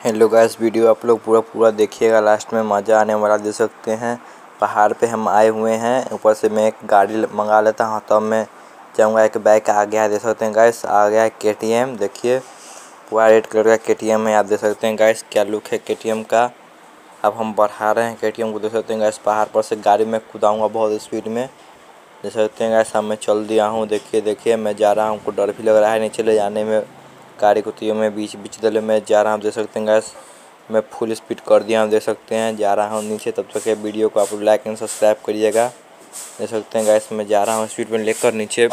Hello guys, video आप लोग पूरा देखिएगा, लास्ट में मज़ा आने वाला। देख सकते हैं पहाड़ पे हम आए हुए हैं। ऊपर से मैं एक गाड़ी मंगा लेता हूँ तब मैं जाऊँगा। एक बाइक आ गया है, देख सकते हैं गाइस, आ गया है KTM। देखिए पूरा रेड कलर का KTM है। आप देख सकते हैं गाइस क्या लुक है KTM का। अब हम बढ़ा रहे हैं KTM को। देख सकते हैं गाइस पहाड़ पर से गाड़ी में कूदाऊँगा बहुत स्पीड में। देख सकते हैं गाइस अब मैं चल दिया हूँ। देखिए मैं जा रहा हूँ, हमको डर भी लग रहा है नीचे ले जाने में गाड़ी को। तो मैं बीच दले में जा रहा हूँ। देख सकते हैं गाइस मैं फुल स्पीड कर दिया हूँ। देख सकते हैं जा रहा हूँ नीचे। तब तक ये वीडियो को आप लाइक एंड सब्सक्राइब करिएगा। देख सकते हैं गाइस मैं जा रहा हूँ स्पीड में लेकर नीचे।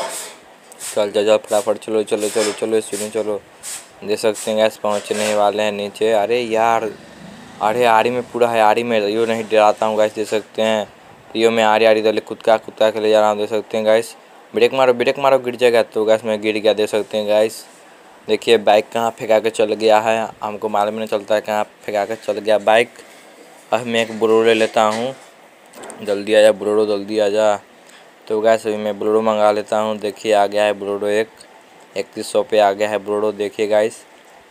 चल जा फटाफट, चलो स्पीड में चलो। देख सकते हैं गाइस पहुँचने वाले हैं नीचे। अरे यार, अरे आरी में पूरा है, आरी में रियो नहीं डराता हूँ गाइस। देख सकते हैं रियो में आरी दले कुदका के ले जा रहा हूँ। देख सकते हैं गाइस ब्रेक मारो गिर जाएगा। तो गाइस मैं गिर गया। देख सकते हैं गाइस देखिए बाइक कहाँ फेंका के चल गया है, हमको मालूम नहीं चलता है कहाँ फेंका के चल गया बाइक। अब मैं एक बोलेरो ले लेता हूँ। जल्दी आ जा बोलेरो, जल्दी आ जा। तो गाइस अभी मैं बोलेरो मंगा लेता हूँ। देखिए आ गया है बोलेरो, 3100 पे आ गया है बोलेरो। देखिए गाइस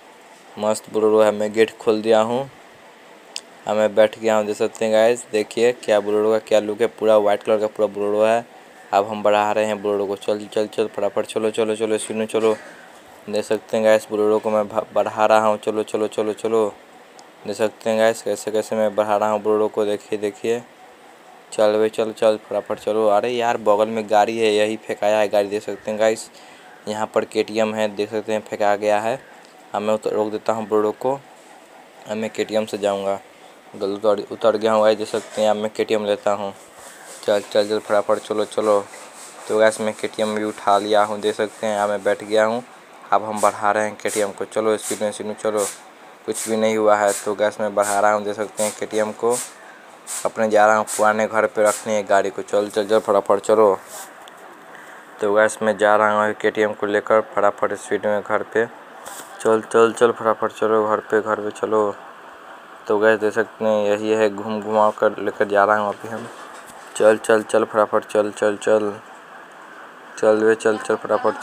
मस्त बोलेरो है। मैं गेट खोल दिया हूँ, अब मैं बैठ गया हूँ। देख सकते हैं गाइस देखिए क्या बोलेरो का क्या लुक है। पूरा वाइट कलर का पूरा बोलेरो है। अब हम बढ़ा रहे हैं बोलेरो को। चल फटाफट चलो स्पीड में चलो। देख सकते हैं गाइस बोलेरो को मैं बढ़ा रहा हूँ। चलो। देख सकते हैं गाइस कैसे मैं बढ़ा रहा हूँ बोलेरो को। देखिए चल भाई चल फटाफट चलो। अरे यार बगल में गाड़ी है, यही फेंकाया है गाड़ी। देख सकते हैं गाइस यहाँ पर KTM है। देख सकते हैं फेंका गया है। अब मैं रोक देता हूँ बोलेरो को। अब मैं KTM से जाऊँगा। गलत उतर गया हूँ गाइस। देख सकते हैं अब मैं KTM लेता हूँ। चल फटाफट चलो। तो गैस मैं KTM भी उठा लिया हूँ। देख सकते हैं अब मैं बैठ गया हूँ। अब हम बढ़ा रहे हैं KTM को। चलो स्पीड में चलो। कुछ भी नहीं हुआ है तो गैस मैं बढ़ा रहा हूँ। देख सकते हैं KTM को अपने जा रहा हूँ पुराने घर पे रखने है गाड़ी को। चल फटाफट चलो। तो गैस मैं जा रहा हूँ KTM को लेकर फटाफट स्पीड में घर पे। चल फटाफट चलो घर पे चलो। तो गैस देख सकते हैं यही है, घुमा कर लेकर जा रहा हूँ अभी हम। चल फटाफट चल फटाफट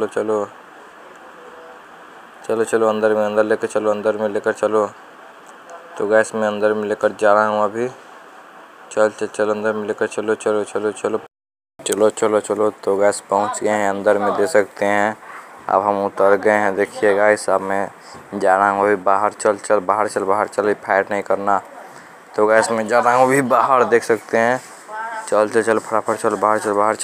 चलो अंदर लेकर चलो। तो गैस मैं अंदर में लेकर जा रहा हूँ अभी। चल अंदर में लेकर चलो। तो गैस पहुँच गए हैं अंदर में। देख सकते हैं अब हम उतर गए हैं। देखिए गाइस अब मैं जा रहा हूँ अभी बाहर। बाहर चल फायर नहीं करना। तो गैस मैं जा रहा हूँ अभी बाहर। देख सकते हैं चल फटाफट चल बाहर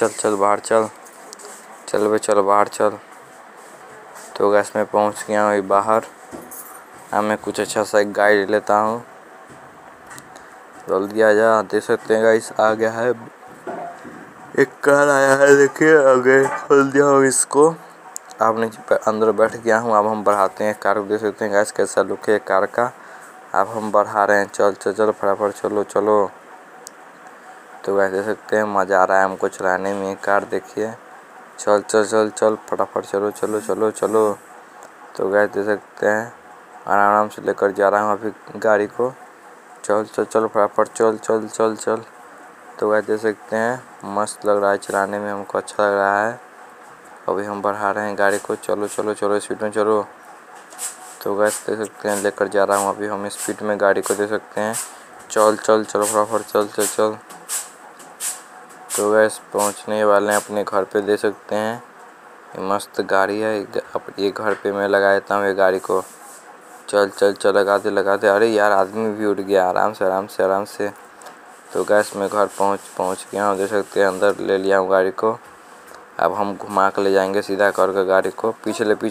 चल। तो गैस मैं पहुँच गया हूँ अभी बाहर। अब मैं कुछ अच्छा सा एक गाड़ी ले लेता हूँ। जल्दी आ जा। देख सकते हैं गाइस आ गया है, एक कार आया है। देखिए आगे खोल दिया हूँ इसको। अब नीचे अंदर बैठ गया हूँ। अब हम बढ़ाते हैं कार को। देख सकते हैं गाइस कैसा लुक है कार का। अब हम बढ़ा रहे हैं। चल फटाफट चलो। तो गाइस देख सकते हैं मज़ा आ रहा है हमको चलाने में कार। देखिए चल फटाफट चलो। तो गाइस देख सकते हैं आराम से लेकर जा रहा हूँ अभी गाड़ी को। चल फटाफट चल। तो गाइस देख सकते हैं मस्त लग रहा है चलाने में, हमको अच्छा लग रहा है। अभी हम बढ़ा रहे हैं गाड़ी को। चलो स्पीड में चलो। तो गाइस देख सकते हैं लेकर जा रहा हूँ अभी हम स्पीड में गाड़ी को। देख सकते हैं चल फटाफट चल। तो गैस पहुंचने वाले हैं अपने घर पे। देख सकते हैं ये मस्त गाड़ी है। ये घर पे मैं लगा देता हूँ ये गाड़ी को। चल लगा दे। अरे यार आदमी भी उठ गया। आराम से। तो गैस मैं घर पहुंच गया हूँ। देख सकते हैं अंदर ले लिया हूँ गाड़ी को। अब हम घुमा के ले जाएंगे सीधा करके गाड़ी को। पीछे ले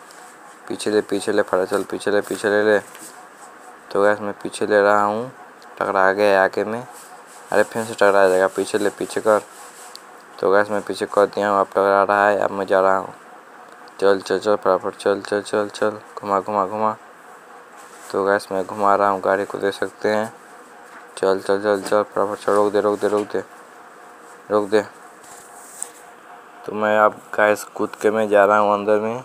फटा चल पीछे ले। तो गैस मैं पीछे ले रहा हूँ। टकरा गया आगे में। अरे फिर से टकरा जाएगा। पीछे कर। तो गैस मैं पीछे कर दिया हूँ। अब टकरा रहा है। अब मैं जा रहा हूँ। चल फटाफट चल घुमा। तो गैस मैं घुमा रहा हूँ गाड़ी को। देख सकते हैं चल फटाफट चल। रोक दे। तो मैं अब गैस कूद के मैं जा रहा हूँ अंदर में।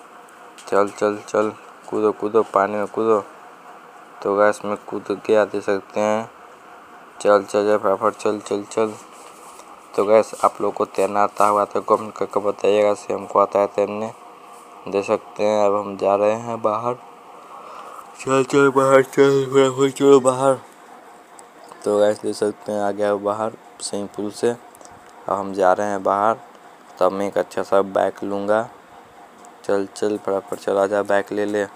चल कूदो पानी में कूदो। तो गैस मैं कूद गया। देख सकते हैं चल फटाफट चल। तो गैस आप लोग को तैरना आता हुआ तो कमेंट करके बताइएगा से हमको आता है तैरने। देख सकते हैं अब हम जा रहे हैं बाहर। चल चल बाहर चल, चलो बाहर। तो गैस देख सकते हैं आ गया बाहर स्विमिंग पूल से। अब हम जा रहे हैं बाहर। तब मैं एक अच्छा सा बाइक लूँगा। चल चल फटाफट चला जा, बाइक ले ले।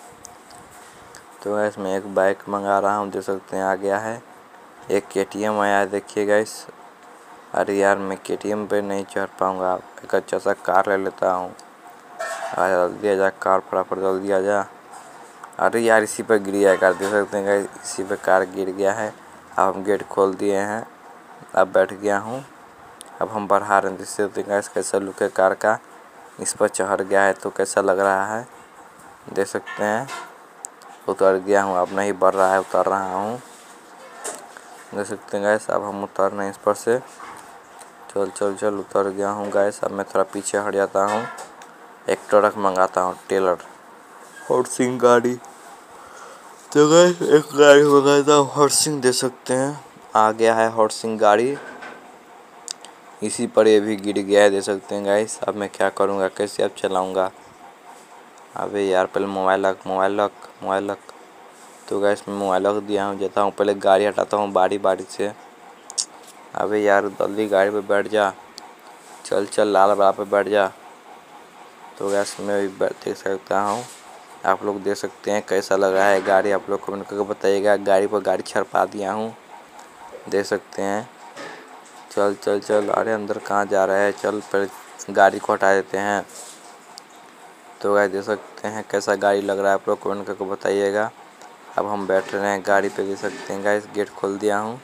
तो गैस मैं एक बाइक मंगा रहा हूँ, देख सकते हैं आ गया है। एक KTM आया है, देखिए गैस। अरे यार मैं KTM पे नहीं चढ़ पाऊँगा, एक अच्छा सा कार ले लेता हूँ। जल्दी आ जा कार, फटाफट जल्दी आ जा। अरे यार इसी पर गिर गया कार, देख सकते हैं गाइस, इसी पे कार गिर गया है। अब हम गेट खोल दिए हैं, अब बैठ गया हूँ। अब हम बढ़ा रहे हैं, देख सकते हैं गाइस कैसा लुक है कार का। इस पर चढ़ गया है तो कैसा लग रहा है, देख सकते हैं। उतर गया हूँ, अब नहीं बढ़ रहा है, उतर रहा हूँ, देख सकते हैं गाइस। अब हम उतर रहे हैं इस पर से। चल चल चल उतर गया हूँ गाइस। अब मैं थोड़ा पीछे हट जाता हूँ, एक ट्रक मंगाता हूँ, टेलर हॉर्सिंग गाड़ी। तो गाइस एक गाड़ी मंगाता हूँ हॉर्सिंग, दे सकते हैं आ गया है हॉर्सिंग गाड़ी। इसी पर ये भी गिर गया है, दे सकते हैं गाइस। अब मैं क्या करूँगा, कैसे अब चलाऊँगा। अबे यार पहले मोबाइल रख। तो गाइस मैं मोबाइल रख दिया हूँ, जाता हूँ पहले गाड़ी हटाता हूँ बारी बारी से। अबे यार जल्दी गाड़ी पे बैठ जा, चल चल लाल बड़ा पे बैठ जा। तो गैस मैं भी देख सकता हूँ, आप लोग देख सकते हैं कैसा लग रहा है गाड़ी। आप लोग कमेंट करके बताइएगा। गाड़ी पर गाड़ी छड़पा दिया हूँ, देख सकते हैं। चल चल चल, अरे अंदर कहाँ जा रहा है, चल पहले गाड़ी को हटा देते हैं। तो गैस देख सकते हैं कैसा गाड़ी लग रहा है, आप लोग कमेंट करके बताइएगा। अब हम बैठ रहे हैं गाड़ी पे, देख सकते हैं गाइस, गेट खोल दिया हूँ।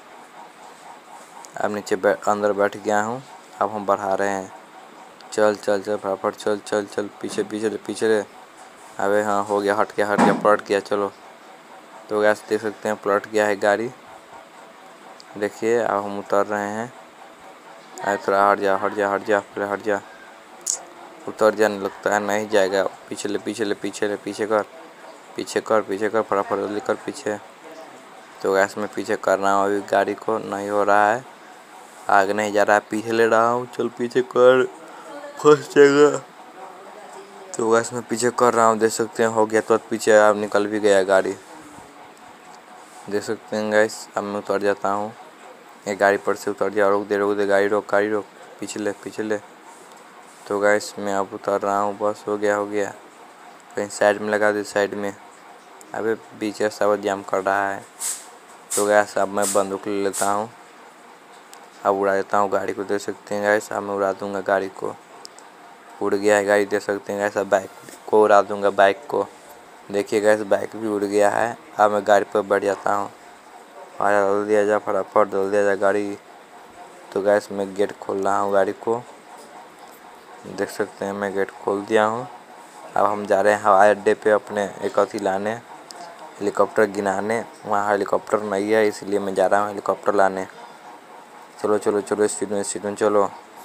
अब नीचे अंदर बैठ गया हूँ। अब हम बढ़ा रहे हैं, चल चल चल फटाफट चल चल चल, पीछे पीछे रे। अबे हाँ हो गया, हट गया पलट गया, चलो। तो गैस देख सकते हैं पलट गया है गाड़ी, देखिए। अब हम उतर रहे हैं। अरे थोड़ा हट जा पहले हट जा, उतर जाने लगता है, नहीं जाएगा। पीछे कर फटाफट जल्दी कर पीछे। तो गैस मैं पीछे कर रहा हूँ, अभी गाड़ी को नहीं हो रहा है, आगे नहीं जा रहा है, पीछे ले रहा हूँ। चल पीछे कर, फंस जाएगा। तो गैस मैं पीछे कर रहा हूँ, देख सकते हैं हो गया। तो पीछे अब निकल भी गया गाड़ी, देख सकते हैं गैस। अब मैं उतर जाता हूँ, ये गाड़ी पर से उतर जा। रोक दे गाड़ी रोक, पीछे ले। तो गैस मैं अब उतर रहा हूँ, बस हो गया। कहीं साइड में लगा दे, साइड में। अबे बीच रास्ता जाम कर रहा है। तो गैस अब मैं बंदूक ले लेता हूँ, अब उड़ा देता हूँ गाड़ी को, देख सकते हैं गैस। अब मैं उड़ा दूँगा गाड़ी को, उड़ गया है गाड़ी, देख सकते हैं गैस। अब बाइक को उड़ा दूँगा, बाइक को देखिए गैस, बाइक भी उड़ गया है। अब मैं गाड़ी पर बैठ जाता हूँ, आजा जल्दी आ जा, फटाफट जल्दी आ जा गाड़ी। तो गैस मैं गेट खोल रहा हूँ गाड़ी को, देख सकते हैं मैं गेट खोल दिया हूँ। अब हम जा रहे हैं हवाई अड्डे पे अपने एक अथी लाने, हेलीकॉप्टर गिनाने। वहाँ हेलीकॉप्टर नहीं है, इसलिए मैं जा रहा हूँ हेलीकॉप्टर लाने। चलो स्पीड में चलो।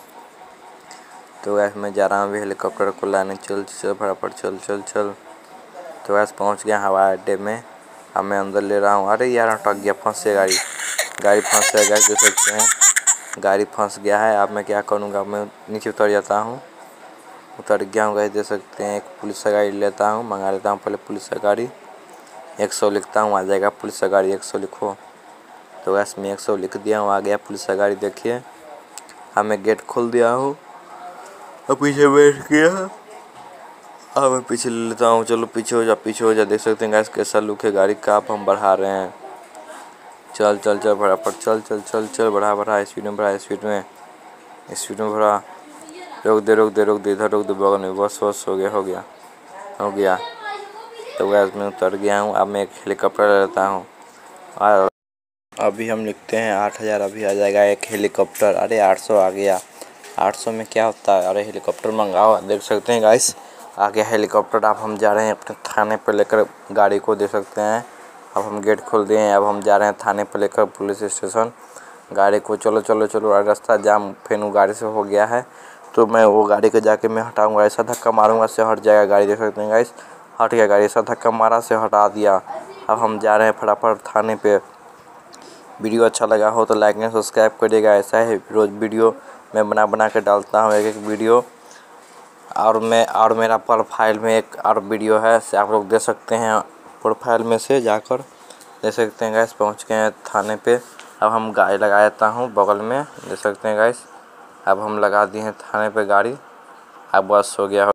तो गैस मैं जा रहा हूँ अभी हेलीकॉप्टर को लाने, चल फटाफट चल। तो गैस पहुँच गया हवाई अड्डे में, अब मैं अंदर ले रहा हूँ। अरे यार अटक गया, फंस गया गाड़ी फंस गया गैस, देख सकते हैं गाड़ी फंस गया है। अब मैं क्या करूँगा, मैं नीचे उतर जाता हूँ, उतर गया हूँ गैस, देख सकते हैं। एक पुलिस का गाड़ी लेता हूँ, मंगा लेता हूँ पहले पुलिस का गाड़ी। 100 लिखता हूँ, आ जाएगा पुलिस का गाड़ी, 100 लिखो। तो गैस मैं 100 लिख दिया हूँ, आ गया पुलिस का गाड़ी, देखिए। अब मैं गेट खोल दिया हूँ, अब पीछे बैठ गया। अब मैं पीछे ले लेता हूँ, चलो पीछे हो जा, देख सकते हैं गैस कैसा लुक है गाड़ी का। अब हम बढ़ा रहे हैं, चल फटाफट चल, बढ़ा स्पीड में बढ़ा। रोक दे इधर रोक दे, बगल में, बस हो गया। तो गैस मैं उतर गया हूँ, अब मैं एक हेलीकॉप्टर ले लेता हूँ। अभी हम लिखते हैं 8000, अभी आ जाएगा एक हेलीकॉप्टर। अरे 800 आ गया, 800 में क्या होता है। अरे हेलीकॉप्टर मंगाओ, देख सकते हैं गाइस आ गया हेलीकॉप्टर। अब हम जा रहे हैं अपने थाने पर लेकर गाड़ी को, देख सकते हैं। अब हम गेट खोल दिए हैं, अब हम जा रहे हैं थाने पर लेकर पुलिस स्टेशन गाड़ी को। चलो रास्ता जाम फिर वो गाड़ी से हो गया है, तो मैं वो गाड़ी को जाके मैं हटाऊँगा। ऐसा धक्का मारूँगा से हट जाएगा गाड़ी, देख सकते हैं गाइस, हट गया गाड़ी। ऐसा धक्का मारा से हटा दिया। अब हम जा रहे हैं फटाफट थाने पे। वीडियो अच्छा लगा हो तो लाइक एंड सब्सक्राइब करिएगा। ऐसा है रोज़ वीडियो मैं बना के डालता हूँ, एक वीडियो। और मेरा प्रोफाइल में एक और वीडियो है, से आप लोग देख सकते हैं। प्रोफाइल में से जाकर देख सकते हैं गैस पहुँच गए हैं थाने पे। अब हम गाड़ी लगा देता हूँ बगल में, देख सकते हैं गैस। अब हम लगा दिए हैं थाने पे गाड़ी। अब बस हो गया।